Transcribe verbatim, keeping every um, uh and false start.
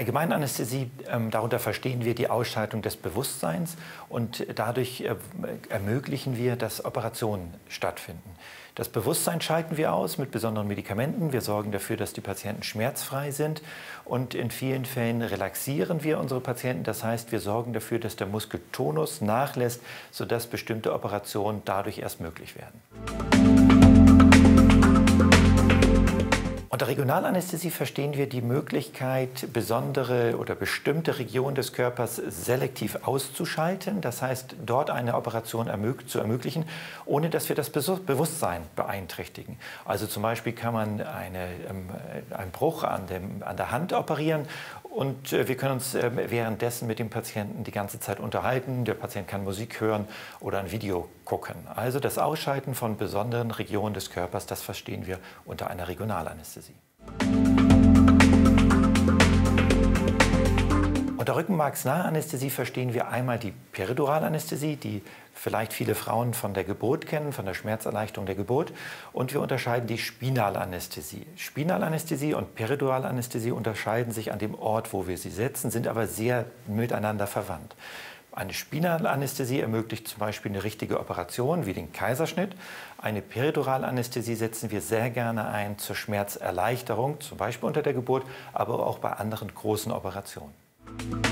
Allgemeinanästhesie, ähm, darunter verstehen wir die Ausschaltung des Bewusstseins und dadurch äh, ermöglichen wir, dass Operationen stattfinden. Das Bewusstsein schalten wir aus mit besonderen Medikamenten. Wir sorgen dafür, dass die Patienten schmerzfrei sind und in vielen Fällen relaxieren wir unsere Patienten. Das heißt, wir sorgen dafür, dass der Muskeltonus nachlässt, sodass bestimmte Operationen dadurch erst möglich werden. Unter Regionalanästhesie verstehen wir die Möglichkeit, besondere oder bestimmte Regionen des Körpers selektiv auszuschalten. Das heißt, dort eine Operation ermög zu ermöglichen, ohne dass wir das Bewusstsein beeinträchtigen. Also zum Beispiel kann man eine, ähm, einen Bruch an, dem, an der Hand operieren und äh, wir können uns äh, währenddessen mit dem Patienten die ganze Zeit unterhalten. Der Patient kann Musik hören oder ein Video gucken. Also das Ausschalten von besonderen Regionen des Körpers, das verstehen wir unter einer Regionalanästhesie. Unter rückenmarksnaher Anästhesie verstehen wir einmal die Periduralanästhesie, die vielleicht viele Frauen von der Geburt kennen, von der Schmerzerleichterung der Geburt. Und wir unterscheiden die Spinalanästhesie. Spinalanästhesie und Periduralanästhesie unterscheiden sich an dem Ort, wo wir sie setzen, sind aber sehr miteinander verwandt. Eine Spinalanästhesie ermöglicht zum Beispiel eine richtige Operation wie den Kaiserschnitt. Eine Periduralanästhesie setzen wir sehr gerne ein zur Schmerzerleichterung, zum Beispiel unter der Geburt, aber auch bei anderen großen Operationen.